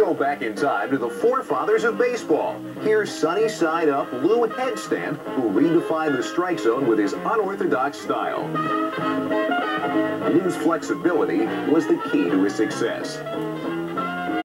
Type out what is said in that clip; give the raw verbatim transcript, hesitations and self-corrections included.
go back in time to the forefathers of baseball. Here's sunny side up Lou Headstand, who redefined the strike zone with his unorthodox style. Lou's flexibility was the key to his success.